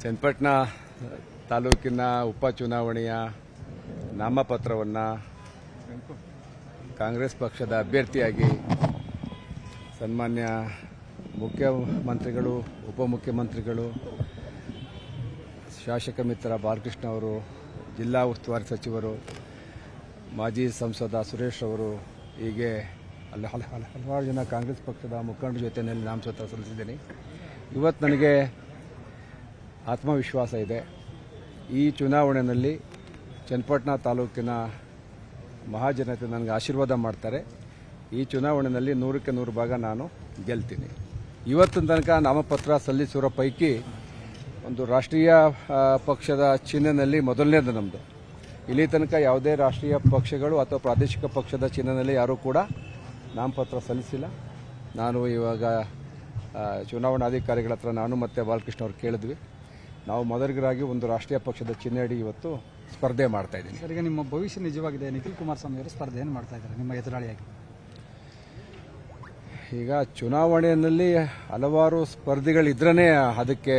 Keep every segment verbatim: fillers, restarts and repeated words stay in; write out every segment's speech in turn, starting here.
ಚನ್ನಪಟ್ಟಣ ತಾಲೂಕಿನ ಉಪಚುನಾವಣೆಯ ನಾಮಪತ್ರವನ್ನು ಕಾಂಗ್ರೆಸ್ ಪಕ್ಷದ ಅಭ್ಯರ್ಥಿಯಾಗಿ ಸನ್ಮಾನ್ಯ ಮುಖ್ಯಮಂತ್ರಿಗಳು, ಉಪಮುಖ್ಯಮಂತ್ರಿಗಳು, ಶಾಸಕ ಮಿತ್ರ ಬಾಲಕೃಷ್ಣ ಅವರು, ಜಿಲ್ಲಾ ಉಸ್ತುವಾರಿ ಸಚಿವರು, ಮಾಜಿ ಸಂಸದ ಸುರೇಶ್ ಅವರು, ಹೀಗೆ ಅಲ್ಲಿ ಹಲವಾರು ಜನ ಕಾಂಗ್ರೆಸ್ ಪಕ್ಷದ ಮುಖಂಡರ ಜೊತೆಯಲ್ಲಿ ನಾಮಪತ್ರ ಸಲ್ಲಿಸಿದ್ದೀನಿ. ಇವತ್ತು ನನಗೆ ಆತ್ಮವಿಶ್ವಾಸ ಇದೆ. ಈ ಚುನಾವಣೆಯಲ್ಲಿ ಚನ್ನಪಟ್ಟಣ ತಾಲೂಕಿನ ಮಹಾಜನತೆ ನನಗೆ ಆಶೀರ್ವಾದ ಮಾಡ್ತಾರೆ. ಈ ಚುನಾವಣೆಯಲ್ಲಿ ನೂರಕ್ಕೆ ನೂರು ಭಾಗ ನಾನು ಗೆಲ್ತೀನಿ. ಇವತ್ತಿನ ತನಕ ನಾಮಪತ್ರ ಸಲ್ಲಿಸಿರೋ ಪೈಕಿ ಒಂದು ರಾಷ್ಟ್ರೀಯ ಪಕ್ಷದ ಚಿಹ್ನೆಯಲ್ಲಿ ಮೊದಲನೇದು ನಮ್ಮದು. ಇಲ್ಲಿ ತನಕ ಯಾವುದೇ ರಾಷ್ಟ್ರೀಯ ಪಕ್ಷಗಳು ಅಥವಾ ಪ್ರಾದೇಶಿಕ ಪಕ್ಷದ ಚಿಹ್ನೆಯಲ್ಲಿ ಯಾರೂ ಕೂಡ ನಾಮಪತ್ರ ಸಲ್ಲಿಸಿಲ್ಲ. ನಾನು ಇವಾಗ ಚುನಾವಣಾಧಿಕಾರಿಗಳ ಹತ್ರ ನಾನು ಮತ್ತು ಬಾಲಕೃಷ್ಣ ಅವರು ಕೇಳಿದ್ವಿ. ನಾವು ಮೊದಲಿಗರಾಗಿ ಒಂದು ರಾಷ್ಟ್ರೀಯ ಪಕ್ಷದ ಚಿಹ್ನೆ ಅಡಿ ಇವತ್ತು ಸ್ಪರ್ಧೆ ಮಾಡ್ತಾ ಇದ್ದೀನಿ. ಸರ್, ಈಗ ನಿಮ್ಮ ಭವಿಷ್ಯ ನಿಜವಾಗಿದೆ. ನಿಖಿಲ್ ಕುಮಾರಸ್ವಾಮಿ ಅವರು ಸ್ಪರ್ಧೆಯನ್ನು ಮಾಡ್ತಾ ಇದ್ದಾರೆ ನಿಮ್ಮ ಎದುರಾಳಿಯಾಗಿ. ಈಗ ಚುನಾವಣೆಯಲ್ಲಿ ಹಲವಾರು ಸ್ಪರ್ಧಿಗಳಿದ್ರೇ ಅದಕ್ಕೆ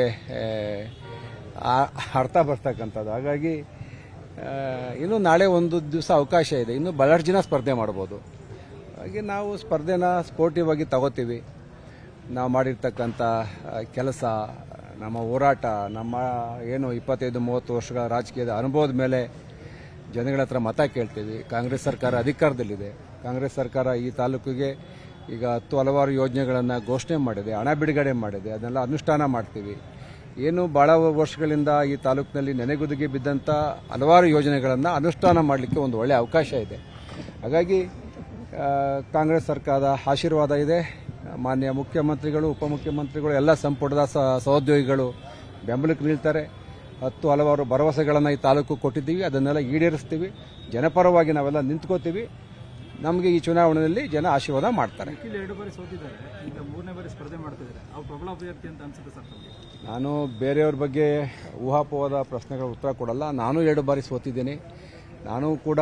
ಅರ್ಥ ಬರ್ತಕ್ಕಂಥದ್ದು. ಹಾಗಾಗಿ ಇನ್ನು ನಾಳೆ ಒಂದು ದಿವಸ ಅವಕಾಶ ಇದೆ. ಇನ್ನು ಬಹಳಷ್ಟು ಜನ ಸ್ಪರ್ಧೆ ಮಾಡ್ಬೋದು. ಹಾಗೆ ನಾವು ಸ್ಪರ್ಧೆನ ಸ್ಪೋರ್ಟಿವ್ ಆಗಿ ತಗೋತೀವಿ. ನಾವು ಮಾಡಿರ್ತಕ್ಕಂಥ ಕೆಲಸ, ನಮ್ಮ ಹೋರಾಟ, ನಮ್ಮ ಏನು ಇಪ್ಪತ್ತೈದು ಮೂವತ್ತು ವರ್ಷಗಳ ರಾಜಕೀಯದ ಅನುಭವದ ಮೇಲೆ ಜನಗಳ ಹತ್ರ ಮತ ಕೇಳ್ತೀವಿ. ಕಾಂಗ್ರೆಸ್ ಸರ್ಕಾರ ಅಧಿಕಾರದಲ್ಲಿದೆ. ಕಾಂಗ್ರೆಸ್ ಸರ್ಕಾರ ಈ ತಾಲೂಕಿಗೆ ಈಗ ಹತ್ತು ಹಲವಾರು ಯೋಜನೆಗಳನ್ನು ಘೋಷಣೆ ಮಾಡಿದೆ, ಹಣ ಬಿಡುಗಡೆ ಮಾಡಿದೆ. ಅದನ್ನೆಲ್ಲ ಅನುಷ್ಠಾನ ಮಾಡ್ತೀವಿ. ಏನು ಭಾಳ ವರ್ಷಗಳಿಂದ ಈ ತಾಲೂಕಿನಲ್ಲಿ ನೆನೆಗುದಿಗೆ ಬಿದ್ದಂಥ ಹಲವಾರು ಯೋಜನೆಗಳನ್ನು ಅನುಷ್ಠಾನ ಮಾಡಲಿಕ್ಕೆ ಒಂದು ಒಳ್ಳೆಯ ಅವಕಾಶ ಇದೆ. ಹಾಗಾಗಿ ಕಾಂಗ್ರೆಸ್ ಸರ್ಕಾರದ ಆಶೀರ್ವಾದ ಇದೆ. ಮಾನ್ಯ ಮುಖ್ಯಮಂತ್ರಿಗಳು, ಉಪಮುಖ್ಯಮಂತ್ರಿಗಳು, ಎಲ್ಲ ಸಂಪುಟದ ಸಹೋದ್ಯೋಗಿಗಳು ಬೆಂಬಲಕ್ಕೆ ನಿಲ್ತಾರೆ. ಹತ್ತು ಹಲವಾರು ಭರವಸೆಗಳನ್ನು ಈ ತಾಲೂಕು ಕೊಟ್ಟಿದ್ದೀವಿ. ಅದನ್ನೆಲ್ಲ ಈಡೇರಿಸ್ತೀವಿ. ಜನಪರವಾಗಿ ನಾವೆಲ್ಲ ನಿಂತ್ಕೋತೀವಿ. ನಮಗೆ ಈ ಚುನಾವಣೆಯಲ್ಲಿ ಜನ ಆಶೀರ್ವಾದ ಮಾಡ್ತಾರೆ. ಎರಡು ಬಾರಿ ಸೋತಿದ್ದಾರೆ, ಈಗ ಮೂರನೇ ಬಾರಿ ಸ್ಪರ್ಧೆ ಮಾಡ್ತಿದ್ದಾರೆ. ಅವ್ರು ಪ್ರಬಲ ಅಭ್ಯರ್ಥಿ ಅಂತ ಅನ್ಸುತ್ತೆ ಸರ್ ತಮಗೆ? ನಾನು ಬೇರೆಯವ್ರ ಬಗ್ಗೆ ಊಹಾಪೋಹದ ಪ್ರಶ್ನೆಗಳ ಉತ್ತರ ಕೊಡಲ್ಲ. ನಾನು ಎರಡು ಬಾರಿ ಸೋತಿದ್ದೀನಿ. ನಾನು ಕೂಡ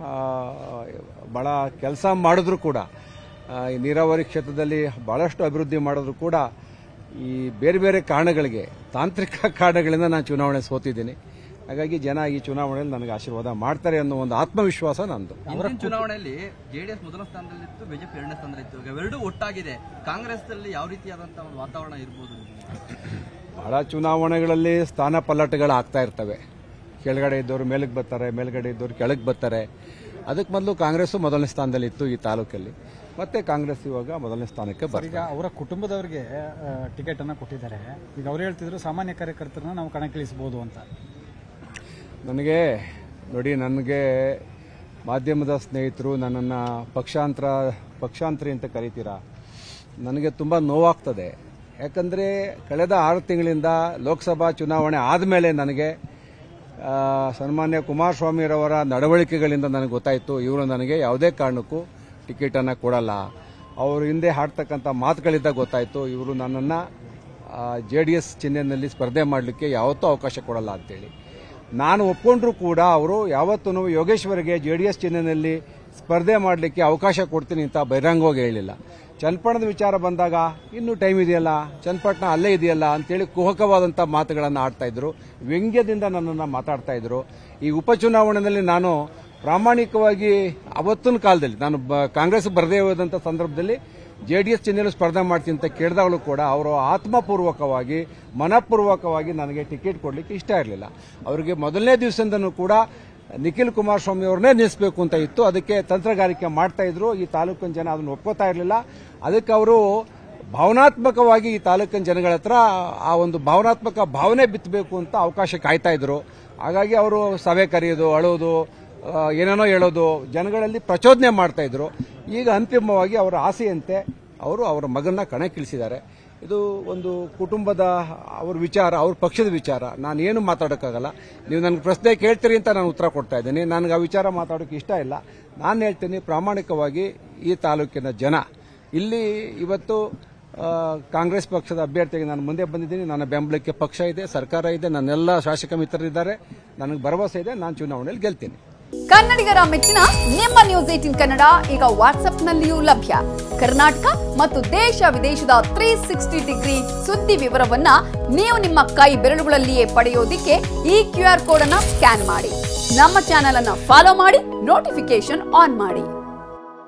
ಭಾಳ ಕೆಲಸ ಮಾಡಿದ್ರು ಕೂಡ, ಈ ನೀರಾವರಿ ಕ್ಷೇತ್ರದಲ್ಲಿ ಭಾಳಷ್ಟು ಅಭಿವೃದ್ಧಿ ಮಾಡಿದ್ರು ಕೂಡ ಈ ಬೇರೆ ಬೇರೆ ಕಾರಣಗಳಿಗೆ, ತಾಂತ್ರಿಕ ಕಾರಣಗಳಿಂದ ನಾನು ಚುನಾವಣೆ ಸೋತಿದ್ದೀನಿ. ಹಾಗಾಗಿ ಜನ ಈ ಚುನಾವಣೆಯಲ್ಲಿ ನನಗೆ ಆಶೀರ್ವಾದ ಮಾಡ್ತಾರೆ ಅನ್ನೋ ಒಂದು ಆತ್ಮವಿಶ್ವಾಸ ನಂದು. ಅವರ ಚುನಾವಣೆಯಲ್ಲಿ ಜೆಡಿಎಸ್ ಮೊದಲ ಸ್ಥಾನದಲ್ಲಿತ್ತು, ಬಿಜೆಪಿ ಎರಡನೇ ಸ್ಥಾನದಲ್ಲಿತ್ತು. ಈಗ ಎರಡೂ ಒಟ್ಟಾಗಿದೆ. ಕಾಂಗ್ರೆಸ್ ಅಲ್ಲಿ ಯಾವ ರೀತಿಯಾದಂತಹ ಒಂದು ವಾತಾವರಣ ಇರಬಹುದು? ಬಹಳ ಚುನಾವಣೆಗಳಲ್ಲಿ ಸ್ಥಾನ ಪಲ್ಲಟಗಳು ಆಗ್ತಾ ಇರ್ತವೆ. ಕೆಳಗಡೆ ಇದ್ದವರು ಮೇಲಕ್ಕೆ ಬರ್ತಾರೆ, ಮೇಲ್ಗಡೆ ಇದ್ದವರು ಕೆಳಗೆ ಬರ್ತಾರೆ. ಅದಕ್ಕೆ ಮೊದಲು ಕಾಂಗ್ರೆಸ್ ಮೊದಲನೇ ಸ್ಥಾನದಲ್ಲಿತ್ತು ಈ ತಾಲೂಕಲ್ಲಿ. ಮತ್ತೆ ಕಾಂಗ್ರೆಸ್ ಇವಾಗ ಮೊದಲನೇ ಸ್ಥಾನಕ್ಕೆ ಬರ್ತಾರೆ. ಈಗ ಅವರ ಕುಟುಂಬದವರಿಗೆ ಟಿಕೆಟ್ ಅನ್ನು ಕೊಟ್ಟಿದ್ದಾರೆ. ಈಗ ಅವ್ರು ಹೇಳ್ತಿದ್ರು ಸಾಮಾನ್ಯ ಕಾರ್ಯಕರ್ತರನ್ನ ನಾವು ಕಣಕ್ಕಿಳಿಸಬಹುದು ಅಂತ. ನನಗೆ ನೋಡಿ, ನನಗೆ ಮಾಧ್ಯಮದ ಸ್ನೇಹಿತರು ನನ್ನನ್ನು ಪಕ್ಷಾಂತರ ಪಕ್ಷಾಂತರಿ ಅಂತ ಕರೀತೀರಾ. ನನಗೆ ತುಂಬ ನೋವಾಗ್ತದೆ. ಯಾಕಂದರೆ ಕಳೆದ ಆರು ತಿಂಗಳಿಂದ ಲೋಕಸಭಾ ಚುನಾವಣೆ ಆದಮೇಲೆ ನನಗೆ ಸನ್ಮಾನ್ಯ ಕುಮಾರಸ್ವಾಮಿರವರ ನಡವಳಿಕೆಗಳಿಂದ ನನಗೆ ಗೊತ್ತಾಯಿತು, ಇವರು ನನಗೆ ಯಾವುದೇ ಕಾರಣಕ್ಕೂ ಟಿಕೆಟನ್ನು ಕೊಡಲ್ಲ. ಅವರು ಹಿಂದೆ ಹಾಡ್ತಕ್ಕಂಥ ಮಾತುಗಳಿಂದ ಗೊತ್ತಾಯಿತು, ಇವರು ನನ್ನನ್ನು ಜೆ ಡಿ ಎಸ್ ಚಿಹ್ನೆಯಲ್ಲಿ ಸ್ಪರ್ಧೆ ಮಾಡಲಿಕ್ಕೆ ಯಾವತ್ತೂ ಅವಕಾಶ ಕೊಡಲ್ಲ ಅಂತೇಳಿ. ನಾನು ಒಪ್ಕೊಂಡ್ರೂ ಕೂಡ ಅವರು ಯಾವತ್ತೂ ಯೋಗೇಶ್ವರಿಗೆ ಜೆ ಡಿ ಎಸ್ ಚಿಹ್ನೆಯಲ್ಲಿ ಸ್ಪರ್ಧೆ ಮಾಡಲಿಕ್ಕೆ ಅವಕಾಶ ಕೊಡ್ತೀನಿ ಅಂತ ಬಹಿರಂಗವಾಗಿ ಹೇಳಿಲ್ಲ. ಚನ್ನಪಟ್ಟಣದ ವಿಚಾರ ಬಂದಾಗ ಇನ್ನೂ ಟೈಮ್ ಇದೆಯಲ್ಲ, ಚನ್ನಪಟ್ಟಣ ಅಲ್ಲೇ ಇದೆಯಲ್ಲ ಅಂತೇಳಿ ಕುಹಕವಾದಂಥ ಮಾತುಗಳನ್ನು ಆಡ್ತಾ ಇದ್ರು, ವ್ಯಂಗ್ಯದಿಂದ ನನ್ನನ್ನು ಮಾತಾಡ್ತಾ ಇದ್ರು. ಈ ಉಪಚುನಾವಣೆಯಲ್ಲಿ ನಾನು ಪ್ರಾಮಾಣಿಕವಾಗಿ ಅವತ್ತಿನ ಕಾಲದಲ್ಲಿ ನಾನು ಕಾಂಗ್ರೆಸ್ ಬರದೇ ಹೋದಂಥ ಸಂದರ್ಭದಲ್ಲಿ ಜೆ ಡಿ ಎಸ್ ಚಿಹ್ನೆಯಲ್ಲಿ ಸ್ಪರ್ಧೆ ಮಾಡ್ತೀನಿ ಅಂತ ಕೇಳಿದಾಗಲೂ ಕೂಡ ಅವರು ಆತ್ಮಪೂರ್ವಕವಾಗಿ, ಮನಪೂರ್ವಕವಾಗಿ ನನಗೆ ಟಿಕೆಟ್ ಕೊಡಲಿಕ್ಕೆ ಇಷ್ಟ ಇರಲಿಲ್ಲ. ಅವರಿಗೆ ಮೊದಲನೇ ದಿವಸದಿಂದನೂ ಕೂಡ ನಿಖಿಲ್ ಕುಮಾರಸ್ವಾಮಿ ಅವ್ರನ್ನೇ ನಿಲ್ಲಿಸಬೇಕು ಅಂತ ಇತ್ತು. ಅದಕ್ಕೆ ತಂತ್ರಗಾರಿಕೆ ಮಾಡ್ತಾ ಇದ್ರು. ಈ ತಾಲೂಕಿನ ಜನ ಅದನ್ನು ಒಪ್ಕೋತಾ ಇರಲಿಲ್ಲ. ಅದಕ್ಕೆ ಅವರು ಭಾವನಾತ್ಮಕವಾಗಿ ಈ ತಾಲೂಕಿನ ಜನಗಳ ಹತ್ರ ಆ ಒಂದು ಭಾವನಾತ್ಮಕ ಭಾವನೆ ಬಿತ್ತಬೇಕು ಅಂತ ಅವಕಾಶ ಕಾಯ್ತಾ ಇದ್ರು. ಹಾಗಾಗಿ ಅವರು ಸಭೆ ಕರೆಯೋದು, ಅಳೋದು, ಏನೇನೋ ಹೇಳೋದು, ಜನಗಳಲ್ಲಿ ಪ್ರಚೋದನೆ ಮಾಡ್ತಾ ಇದ್ರು. ಈಗ ಅಂತಿಮವಾಗಿ ಅವರ ಆಸೆಯಂತೆ ಅವರು ಅವರ ಮಗನ್ನ ಕಣಕ್ಕಿಳಿಸಿದ್ದಾರೆ. ಇದು ಒಂದು ಕುಟುಂಬದ ಅವ್ರ ವಿಚಾರ, ಅವ್ರ ಪಕ್ಷದ ವಿಚಾರ. ನಾನು ಏನು ಮಾತಾಡೋಕ್ಕಾಗಲ್ಲ. ನೀವು ನನಗೆ ಪ್ರಶ್ನೆ ಕೇಳ್ತೀರಿ ಅಂತ ನಾನು ಉತ್ತರ ಕೊಡ್ತಾ ಇದ್ದೀನಿ. ನನಗೆ ಆ ವಿಚಾರ ಮಾತಾಡೋಕ್ಕೆ ಇಷ್ಟ ಇಲ್ಲ. ನಾನು ಹೇಳ್ತೀನಿ, ಪ್ರಾಮಾಣಿಕವಾಗಿ ಈ ತಾಲೂಕಿನ ಜನ ಇಲ್ಲಿ ಇವತ್ತು ಕಾಂಗ್ರೆಸ್ ಪಕ್ಷದ ಅಭ್ಯರ್ಥಿಗೆ ನಾನು ಮುಂದೆ ಬಂದಿದ್ದೀನಿ. ನನ್ನ ಬೆಂಬಲಕ್ಕೆ ಪಕ್ಷ ಇದೆ, ಸರ್ಕಾರ ಇದೆ, ನನ್ನೆಲ್ಲ ಶಾಸಕ ಮಿತ್ರರಿದ್ದಾರೆ. ನನಗೆ ಭರವಸೆ ಇದೆ, ನಾನು ಚುನಾವಣೆಯಲ್ಲಿ ಗೆಲ್ತೀನಿ. ಕನ್ನಡಿಗರ ಮೆಚ್ಚಿನ ನಿಮ್ಮ ನ್ಯೂಸ್ ಏಟೀನ್ ಕನ್ನಡ ಈಗ ವಾಟ್ಸ್ಆಪ್ನಲ್ಲಿಯೂ ಲಭ್ಯ. ಕರ್ನಾಟಕ ಮತ್ತು ದೇಶ ವಿದೇಶದ ತ್ರೀ ಸಿಕ್ಸ್ಟಿ ಡಿಗ್ರಿ ಸುದ್ದಿ ವಿವರವನ್ನ ನೀವು ನಿಮ್ಮ ಕೈ ಬೆರಳುಗಳಲ್ಲಿಯೇ ಪಡೆಯೋದಿಕ್ಕೆ ಈ ಕ್ಯೂ ಆರ್ ಕೋಡ್ ಅನ್ನ ಸ್ಕ್ಯಾನ್ ಮಾಡಿ. ನಮ್ಮ ಚಾನೆಲ್ ಅನ್ನ ಫಾಲೋ ಮಾಡಿ, ನೋಟಿಫಿಕೇಶನ್ ಆನ್ ಮಾಡಿ.